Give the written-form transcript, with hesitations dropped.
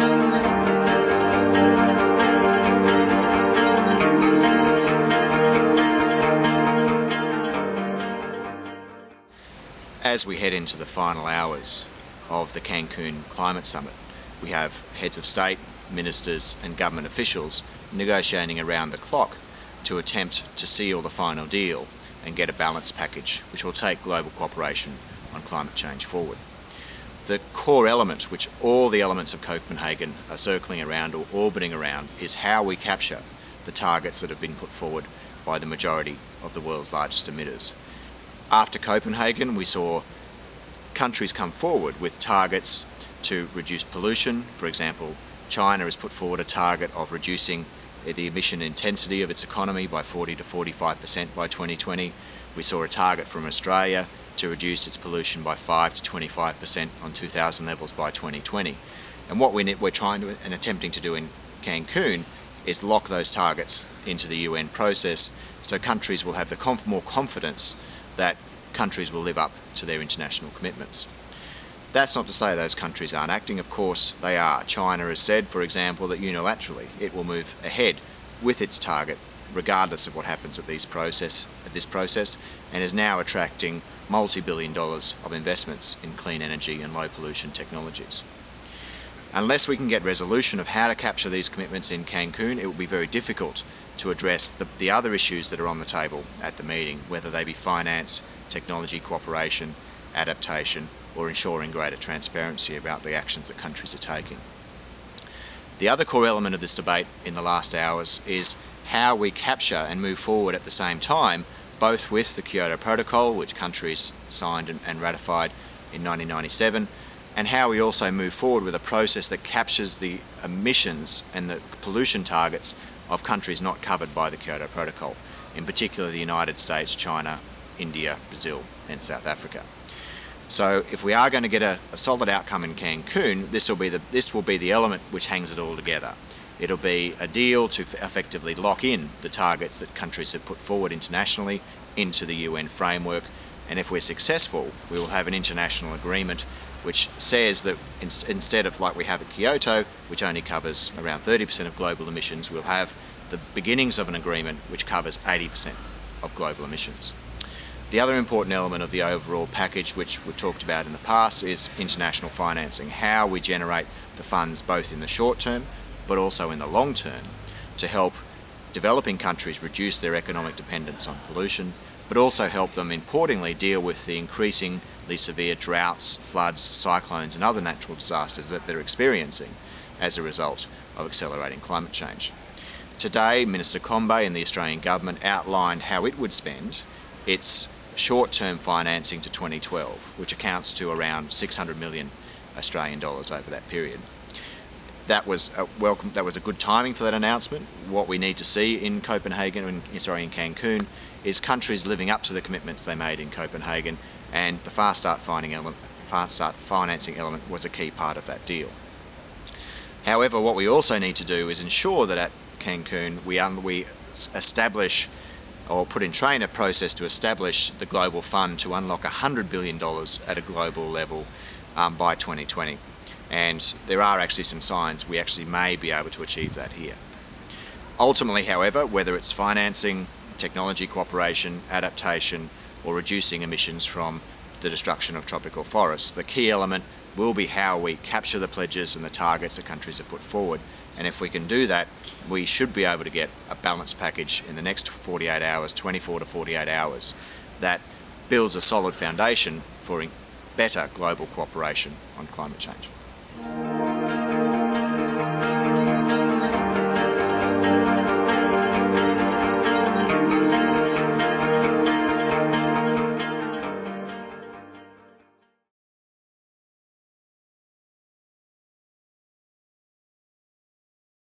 As we head into the final hours of the Cancun Climate Summit, we have heads of state, ministers and government officials negotiating around the clock to attempt to seal the final deal and get a balanced package which will take global cooperation on climate change forward. The core element, which all the elements of Copenhagen are circling around or orbiting around, is how we capture the targets that have been put forward by the majority of the world's largest emitters. After Copenhagen, we saw countries come forward with targets to reduce pollution. For example, China has put forward a target of reducing the emission intensity of its economy by 40 to 45% by 2020. We saw a target from Australia to reduce its pollution by 5 to 25% on 2000 levels by 2020. And what we're trying to and attempting to do in Cancun is lock those targets into the UN process so countries will have the more confidence that countries will live up to their international commitments. That's not to say those countries aren't acting. Of course they are. China has said, for example, that unilaterally it will move ahead with its target regardless of what happens at this process, and is now attracting multi-billion dollars of investments in clean energy and low pollution technologies. Unless we can get resolution of how to capture these commitments in Cancun, it will be very difficult to address the other issues that are on the table at the meeting, whether they be finance, technology cooperation, adaptation, or ensuring greater transparency about the actions that countries are taking. The other core element of this debate in the last hours is how we capture and move forward at the same time, both with the Kyoto Protocol, which countries signed and ratified in 1997, and how we also move forward with a process that captures the emissions and the pollution targets of countries not covered by the Kyoto Protocol, in particular the United States, China, India, Brazil and South Africa. So if we are going to get a solid outcome in Cancun, this will be the element which hangs it all together. It'll be a deal to effectively lock in the targets that countries have put forward internationally into the UN framework, and if we're successful, we will have an international agreement which says that instead of like we have at Kyoto, which only covers around 30% of global emissions, we'll have the beginnings of an agreement which covers 80% of global emissions. The other important element of the overall package, which we've talked about in the past, is international financing, how we generate the funds both in the short term but also in the long term to help developing countries reduce their economic dependence on pollution, but also help them, importantly, deal with the increasingly severe droughts, floods, cyclones and other natural disasters that they're experiencing as a result of accelerating climate change. Today, Minister Combet and the Australian Government outlined how it would spend its short-term financing to 2012, which accounts to around 600 million Australian dollars over that period. That was a good timing for that announcement. What we need to see in in Cancun is countries living up to the commitments they made in Copenhagen, and the Fast Start financing element was a key part of that deal. However, what we also need to do is ensure that at Cancun we establish or put in train a process to establish the global fund to unlock $100 billion at a global level by 2020. And there are actually some signs we actually may be able to achieve that here. Ultimately, however, whether it's financing, technology cooperation, adaptation, or reducing emissions from the destruction of tropical forests, the key element will be how we capture the pledges and the targets that countries have put forward. And if we can do that, we should be able to get a balanced package in the next 48 hours, 24 to 48 hours, that builds a solid foundation for better global cooperation on climate change.